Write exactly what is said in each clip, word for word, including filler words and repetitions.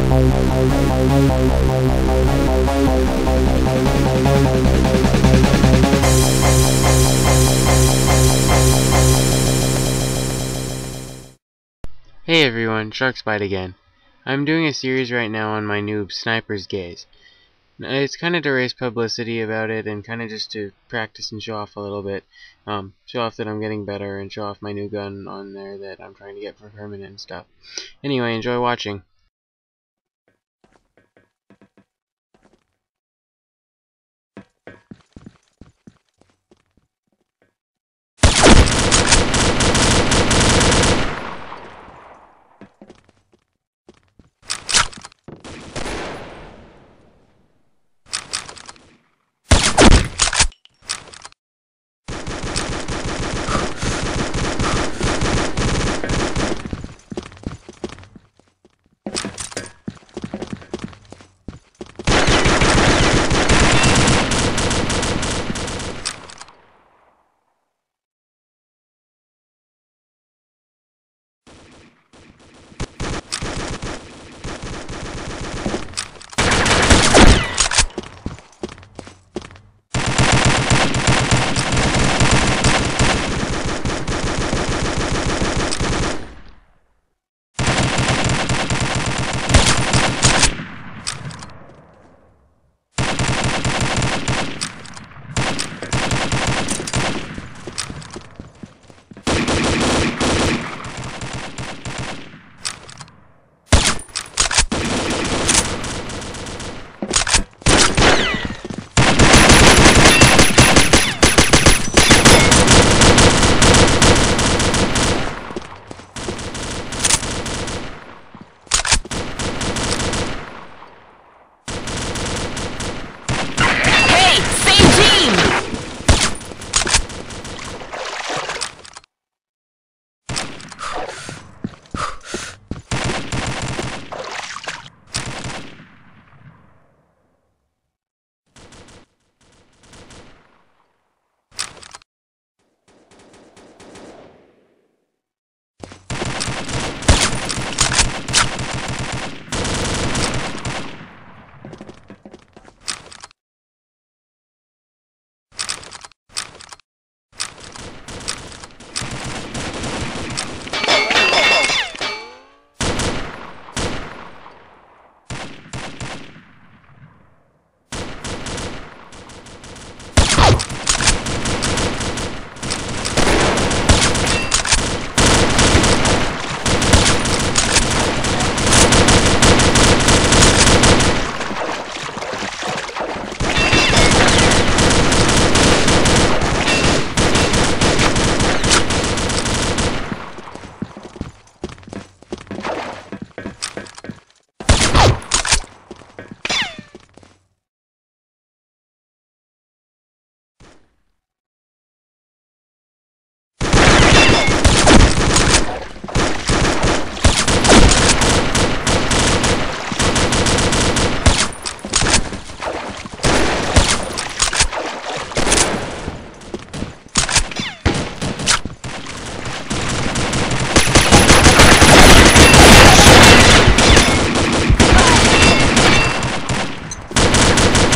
Hey everyone, Sharkspite again. I'm doing a series right now on my noob, Snypers Gaze. It's kind of to raise publicity about it and kind of just to practice and show off a little bit. Um, show off that I'm getting better and show off my new gun on there that I'm trying to get for permanent and stuff. Anyway, enjoy watching.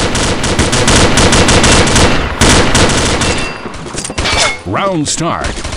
Round start.